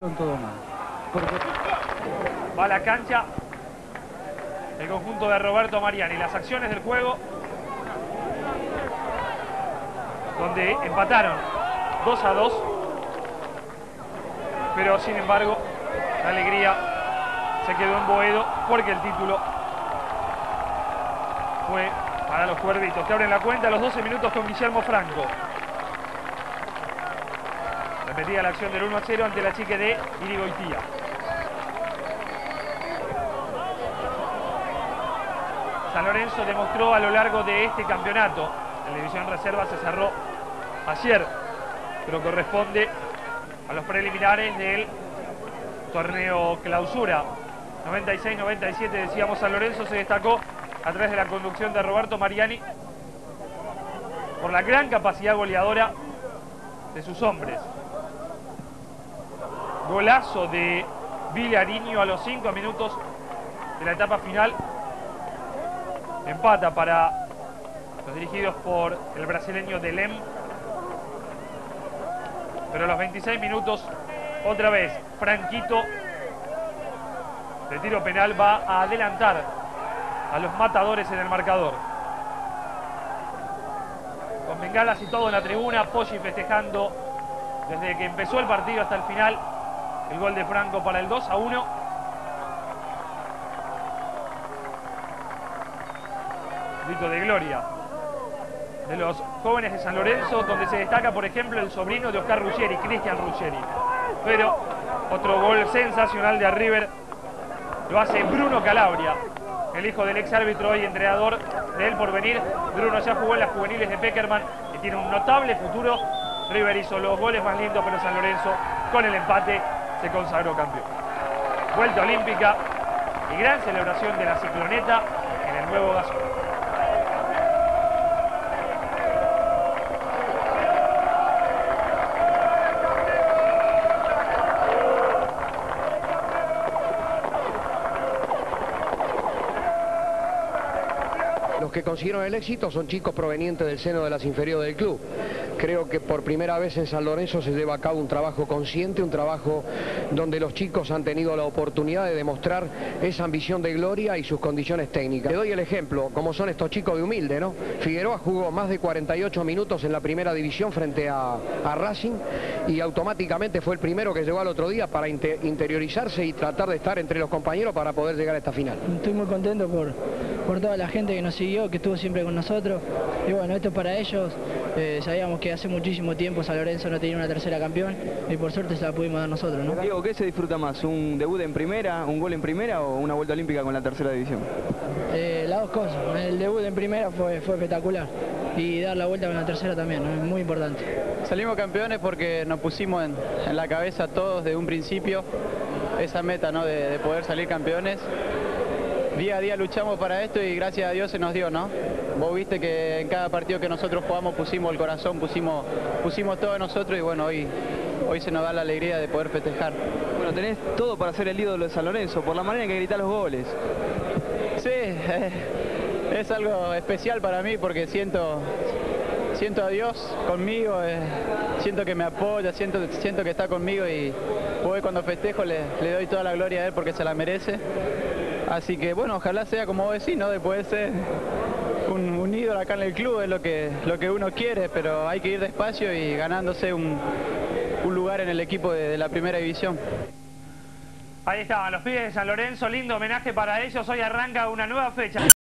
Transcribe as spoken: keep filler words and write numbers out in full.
Todo mal. Porque... Va a la cancha el conjunto de Roberto Mariani. Las acciones del juego donde empataron dos a dos, pero sin embargo la alegría se quedó en Boedo porque el título fue para los cuervitos, que abren la cuenta a los doce minutos con Guillermo Franco. Repetía la acción del uno a cero ante la chique de Irigoitía. San Lorenzo demostró a lo largo de este campeonato, en la división reserva se cerró ayer, pero corresponde a los preliminares del torneo clausura. noventa y seis noventa y siete, decíamos, San Lorenzo se destacó a través de la conducción de Roberto Mariani por la gran capacidad goleadora de sus hombres. Golazo de Villariño a los cinco minutos de la etapa final. Empata para los dirigidos por el brasileño Delem. Pero a los veintiséis minutos, otra vez, Franquito de tiro penal va a adelantar a los matadores en el marcador. Con bengalas y todo en la tribuna, Poggi festejando desde que empezó el partido hasta el final el gol de Franco para el dos a uno. Grito de gloria de los jóvenes de San Lorenzo, donde se destaca, por ejemplo, el sobrino de Oscar Ruggeri, Cristian Ruggeri. Pero otro gol sensacional de River lo hace Bruno Calabria, el hijo del ex árbitro, hoy entrenador de El Porvenir. Bruno ya jugó en las juveniles de Peckerman y tiene un notable futuro. River hizo los goles más lindos, pero San Lorenzo, con el empate, se consagró campeón. Vuelta olímpica y gran celebración de la cicloneta en el nuevo gasón. Los que consiguieron el éxito son chicos provenientes del seno de las inferiores del club. Creo que por primera vez en San Lorenzo se lleva a cabo un trabajo consciente, un trabajo donde los chicos han tenido la oportunidad de demostrar esa ambición de gloria y sus condiciones técnicas. Le doy el ejemplo, como son estos chicos de Humilde, ¿no? Figueroa jugó más de cuarenta y ocho minutos en la primera división frente a, a Racing y automáticamente fue el primero que llegó al otro día para inter, interiorizarse y tratar de estar entre los compañeros para poder llegar a esta final. Estoy muy contento por, por toda la gente que nos siguió, que estuvo siempre con nosotros. Y bueno, esto es para ellos. Eh, sabíamos que hace muchísimo tiempo San Lorenzo no tenía una tercera campeón y por suerte se la pudimos dar nosotros, ¿no? Diego, ¿qué se disfruta más? ¿Un debut en primera, un gol en primera o una vuelta olímpica con la tercera división? Eh, las dos cosas. El debut en primera fue, fue espectacular y dar la vuelta con la tercera también, ¿no? Es muy importante. Salimos campeones porque nos pusimos en, en la cabeza todos desde un principio esa meta, ¿no? de, de poder salir campeones. Día a día luchamos para esto y gracias a Dios se nos dio, ¿no? Vos viste que en cada partido que nosotros jugamos pusimos el corazón, pusimos, pusimos todo de nosotros y bueno, hoy, hoy se nos da la alegría de poder festejar. Bueno, tenés todo para ser el ídolo de San Lorenzo, por la manera en que gritás los goles. Sí, eh, es algo especial para mí porque siento, siento a Dios conmigo, eh, siento que me apoya, siento, siento que está conmigo y hoy cuando festejo le, le doy toda la gloria a él porque se la merece. Así que bueno, ojalá sea como vos decís, ¿no? De poder ser un, un ídolo acá en el club, es lo que, lo que uno quiere, pero hay que ir despacio y ganándose un, un lugar en el equipo de, de la primera división. Ahí estaban los pibes de San Lorenzo, lindo homenaje para ellos. Hoy arranca una nueva fecha.